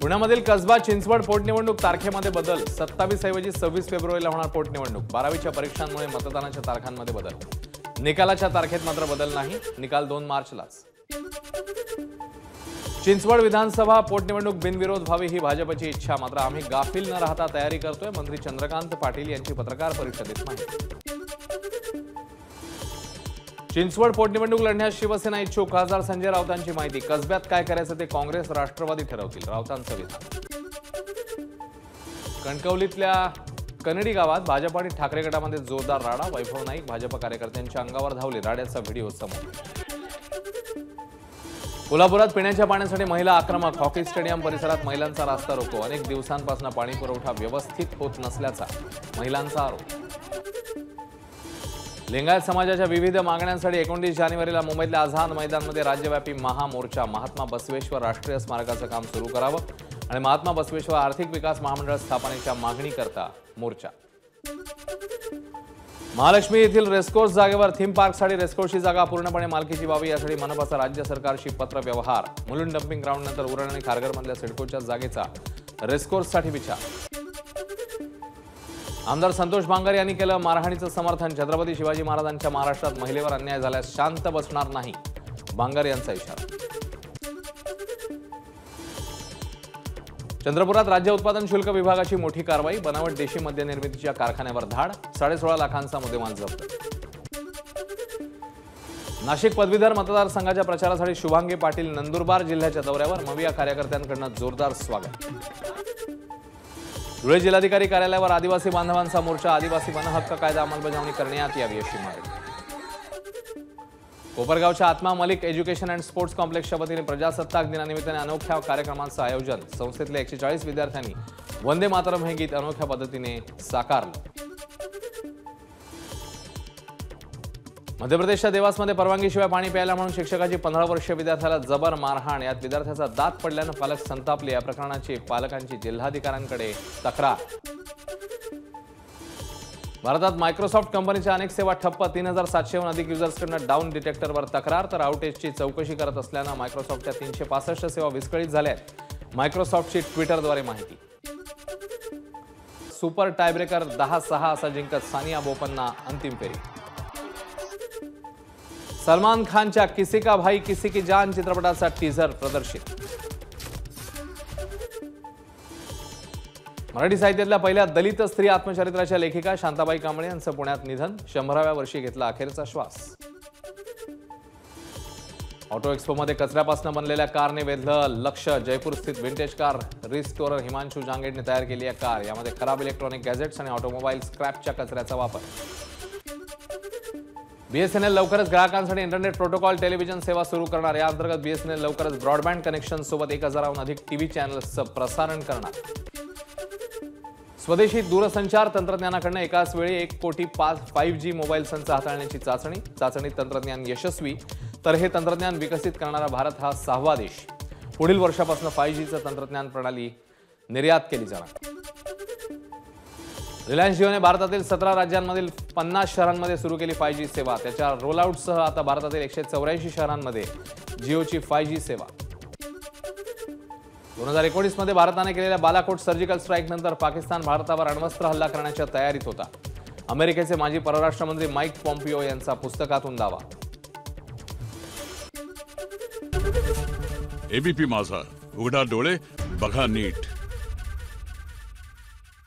पुण्यामधील कसबा चिंचवड पोटनिवडणूक तारखेमध्ये बदल 27 ऐवजी 26 फेब्रुवारीला होणार पोटनिवडणूक। 12वीच्या परीक्षांमुळे मतदानाच्या तारखांमध्ये बदल। निकालाच्या तारखेत मात्र बदल नाही, निकाल 2 मार्चलाच। चिंचवड विधानसभा पोटनिवडणूक बिनविरोध व्हावी ही भाजपची इच्छा, मात्र आम्ही गाफील न राहता तयारी करतोय, मंत्री चंद्रकांत पाटील यांची पत्रकार परिषदेत माहिती। चिंचवड पोटनिवडणूक लढण्यास शिवसेना इच्छुक, खासदार संजय राऊतांची माहिती। कसब्यात काय करायचं ते काँग्रेस राष्ट्रवादी ठरवतील, राऊतांचं विधान। कणकवलीतल्या कनेडी गावात भाजप आणि ठाकरे गटामध्ये जोरदार राडा। वैभव नाईक भाजप कार्यकर्त्यांच्या अंगावर धावले, राड्याचा व्हिडिओ समोर। कोल्हापुरात पिण्याच्या पाण्यासाठी महिला आक्रमक, हॉकी स्टेडियम परिसरात महिलांचा रास्ता रोको। अनेक दिवसांपासून पाणी पुरवठा व्यवस्थित होत नसल्याचा महिलांचा आरोप। लिंगायत समाजाच्या विविध मागण्यांसाठी 29 जानेवारीला मुंबईतल्या आझाद मैदानमध्ये राज्यव्यापी महामोर्चा। महात्मा बसवेश्वर राष्ट्रीय स्मारकाचं काम सुरू करावं आणि महात्मा बसवेश्वर आर्थिक विकास महामंडळ स्थापनेच्या मागणीकरता मोर्चा। महालक्ष्मी येथील रेस्कोर्स जागेवर थीम पार्कसाठी रेस्कोर्सची जागा पूर्णपणे मालकीची व्हावी, यासाठी मनपाचा राज्य सरकारशी पत्र व्यवहार। मुलुंड डम्पिंग ग्राउंडनंतर उरण आणि खारघरमधल्या सिडकोच्या जागेचा रेस्कोर्ससाठी विचार। आमदार संतोष बांगर यांनी केलं मारहाणीचं समर्थन। छत्रपती शिवाजी महाराजांच्या महाराष्ट्रात महिलेवर अन्याय झाल्यास शांत बसणार नाही, बांगर यांचा इशारा। चंद्रपुरात राज्य उत्पादन शुल्क विभागाची मोठी कारवाई। बनावट देशी मद्य निर्मितीच्या कारखान्यावर धाड, 16.5 लाखांचा मुद्देमाल जप्त। नाशिक पदवीधर मतदारसंघाच्या प्रचारासाठी शुभांगी पाटील नंदुरबार जिल्ह्याच्या दौऱ्यावर। मविया कार्यकर्त्यांकडून जोरदार स्वागत। धुळे जिल्हाधिकारी कार्यालयावर आदिवासी बांधवांचा मोर्चा। आदिवासी वन हक्क कायदा अंमलबजावणी करण्यात यावी अशी मागणी। कोपरगावच्या Atma Malik education and sports कॉम्प्लेक्सच्या वतीने प्रजासत्ताक दिनानिमित्ताने अनोख्या कार्यक्रमांचं आयोजन। संस्थेतल्या 140 विद्यार्थ्यांनी वंदे मातरम हे गीत अनोख्या पद्धतीने साकारलं। मध्य प्रदेशच्या देवासमध्ये परवानगीशिवाय पाणी प्यायला म्हणून शिक्षकाची 15 वर्षीय विद्यार्थ्याला जबर मारहाण। यात विद्यार्थ्याचा दात पडल्यानं पालक संतापले। या प्रकरणाची पालकांची जिल्हाधिकाऱ्यांकडे तक्रार। भारतात मायक्रोसॉफ्ट कंपनीच्या अनेक सेवा ठप्प। 3700हून अधिक युजर्सकडून डाऊन डिटेक्टरवर तक्रार, तर आउटेजची चौकशी करत असल्यानं मायक्रोसॉफ्टच्या 365 सेवा विस्कळीत झाल्या आहेत, मायक्रोसॉफ्टची ट्विटरद्वारे माहिती। सुपर टायब्रेकर 10-6 असा जिंकत सानिया बोपन्ना अंतिम फेरी। सलमान खानच्या किसी का भाई किसी की जान चित्रपटाचा टीझर प्रदर्शित। मराठी साहित्यातल्या पहिल्या दलित स्त्री आत्मचरित्राच्या लेखिका शांताबाई कांबळे यांचं पुण्यात निधन। 100व्या वर्षी घेतला अखेरचा श्वास। ऑटो एक्सपोमध्ये कचऱ्यापासून बनलेल्या कारने वेधलं लक्ष। जयपूर स्थित विंटेज कार रिस्टोरर हिमांशू जांगेडने तयार केली आहे कार। यामध्ये खराब इलेक्ट्रॉनिक गॅजेट्स आणि ऑटोमोबाईल स्क्रॅपच्या कचऱ्याचा वापर। बीएसएनएल लवकरच ग्राहकांसाठी इंटरनेट प्रोटोकॉल टेलिव्हिजन सेवा सुरू करणार। या अंतर्गत बीएसएनएल लवकरच ब्रॉडबँड कनेक्शन सोबत 1000हून अधिक टीव्ही चॅनल्सचं प्रसारण करणार। स्वदेशी दूरसंचार तंत्रज्ञानाकडून एकाच वेळी 1 कोटी 5G मोबाईल संच हाताळण्याची चाचणी। चाचणीत तंत्रज्ञान यशस्वी, तर हे तंत्रज्ञान विकसित करणारा भारत हा 6वा देश। पुढील वर्षापासून 5Gचं तंत्रज्ञान प्रणाली निर्यात केली जाणार। रिलायन्स जिओने भारतातील 17 राज्यांमधील 50 शहरांमध्ये सुरू केली 5G सेवा। त्याच्या रोलआउटसह आता भारतातील 184 शहरांमध्ये जिओची 5G सेवा। 2019 मध्ये भारताने केलेल्या बालाकोट सर्जिकल स्ट्राईक नंतर पाकिस्तान भारतावर अण्वस्त्र हल्ला करण्याच्या तयारीत होता। अमेरिकेचे माजी परराष्ट्र मंत्री माईक पॉम्पिओ यांचा पुस्तकातून दावा। एबीपी माझा, उघडा डोळे बघा नीट।